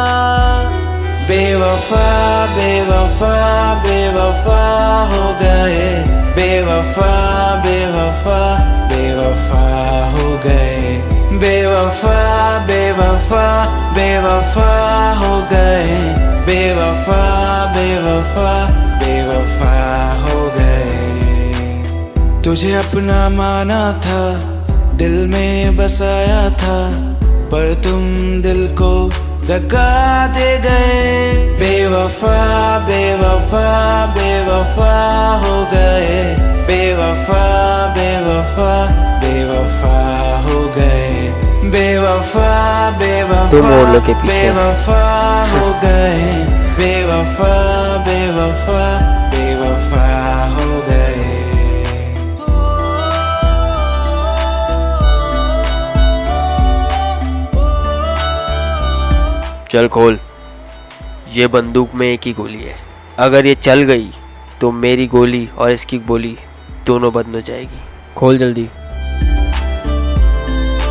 बेवफा बेवफा बेवफा हो गए, बेवफा बेवफा बेवफा हो गए, बेवफा बेवफा बेवफा हो गए, बेवफा बेवफा बेवफा हो गए। तुझे अपना माना था, दिल में बसाया था, पर तुम दिल को दगा दे गए। बेवफा बेवफा बेवफा हो गए, बेवफा बेवफा बेवफा हो गए, बेवफा बेवफा बेवफा हो गए, बेवफा बेवफा बेवफा हो गए। चल खोल, ये बंदूक में एक ही गोली है। अगर ये चल गई तो मेरी गोली और इसकी गोली दोनों बंद हो जाएगी। खोल जल्दी।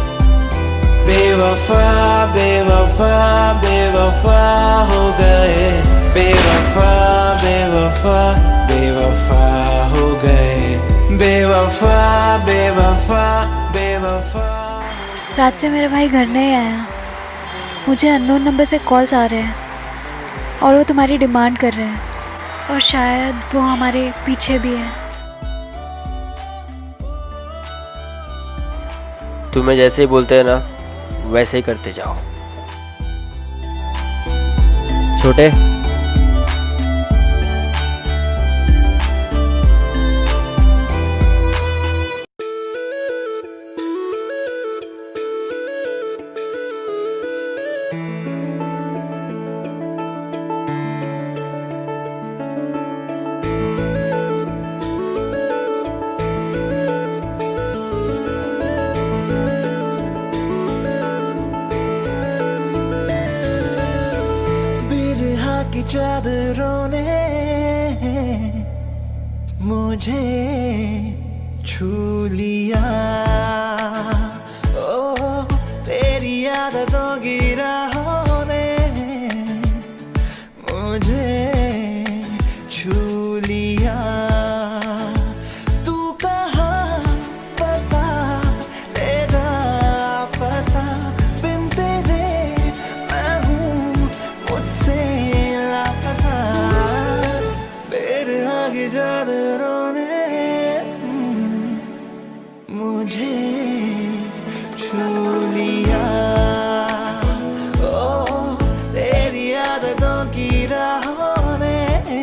बेवफा बेवफा बेवफा हो गए, बेवफा बेवफा बेवफा हो गए, बेवफा बेवफा बेवफा। रात से मेरा भाई घर नहीं आया। मुझे अननोन नंबर से कॉल्स आ रहे हैं और वो तुम्हारी डिमांड कर रहे हैं, और शायद वो हमारे पीछे भी है। तुम्हें जैसे ही बोलते हैं ना वैसे ही करते जाओ। छोटे, की चादरों ने मुझे छू लिया, ओ तेरी आदतों की राहों ने मुझे छू लिया। तू कहाँ पता तेरा पता, बिन तेरे मैं हूँ मुझसे चादरों ने मुझे छू लिया, ओ तेरी आदतों की राहों ने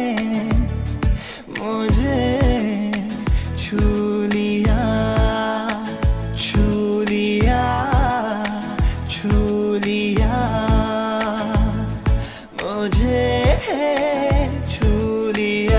मुझे छू लिया, छू लिया, छू लिया, मुझे छू लिया।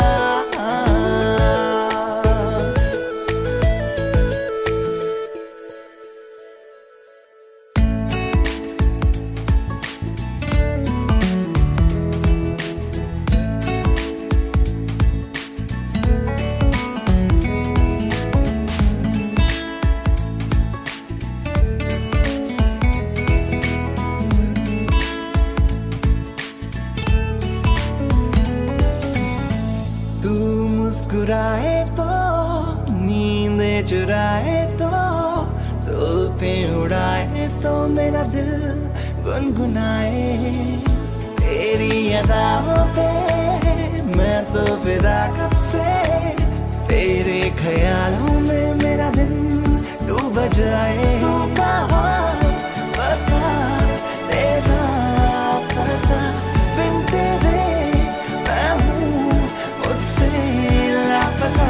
मुस्कुराए तो नींदे चुराए तो जुल्फें उड़ाए तो मेरा दिल गुनगुनाए। तेरी अदाओं पे मैं तो फिदा कब से, तेरे ख्यालों में मेरा दिन डूब जाए। तू कहाँ पता तेरा पता, बिन तेरे मैं हूँ मुझसे लापता।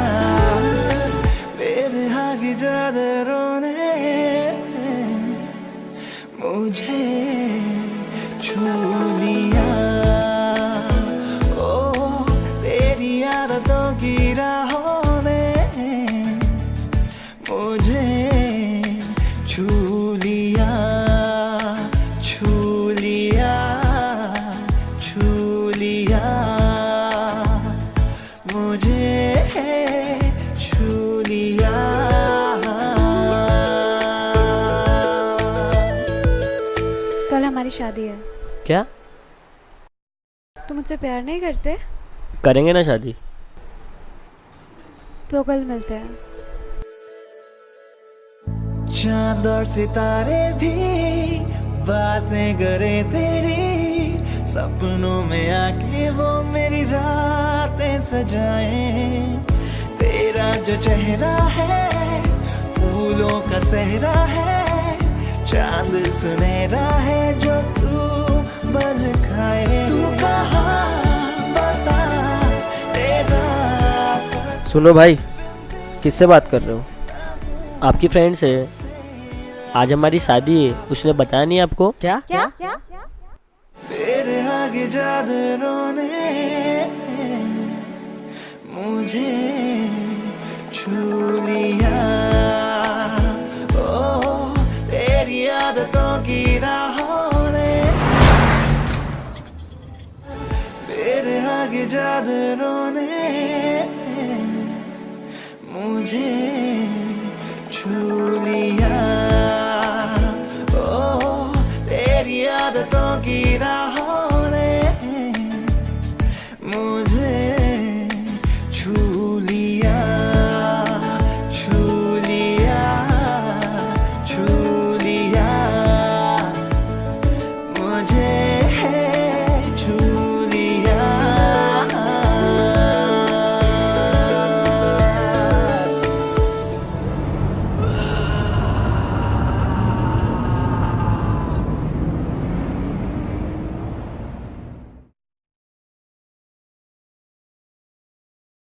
बेरहा की चादरों ने मुझे छू लिया, ओ तेरी आदतों की राहों ने मुझे छू लिया, छू लिया, छू लिया, मुझे छू लिया। कल हमारी शादी है। क्या? तुम मुझसे प्यार नहीं करते? करेंगे ना शादी। तो कल मिलते हैं। चांद और सितारे भी बातें करे तेरी, सपनों में आके वो मेरी रातें सजाए। तेरा जो चेहरा है फूलों का सहरा है, चांद सुनहरा है जो तू बल खाए। तू कहाँ बता तेरा। सुनो भाई, किससे बात कर रहे हो? आपकी फ्रेंड से। आज हमारी शादी है, उसने बताया नहीं आपको? क्या क्या, क्या? तेरे आगे चादरों ने मुझे छू लिया, ओ तेरी आदतों की राहों ने तेरे आगे चादरों ने मुझे छू लिया, ओ आदतों की राह